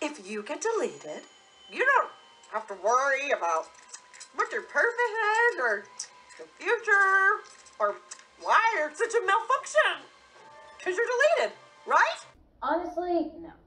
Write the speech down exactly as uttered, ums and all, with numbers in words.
if you get deleted, you don't have to worry about what your purpose is or the future or why you're such a malfunction. Because you're deleted, right? Honestly, no.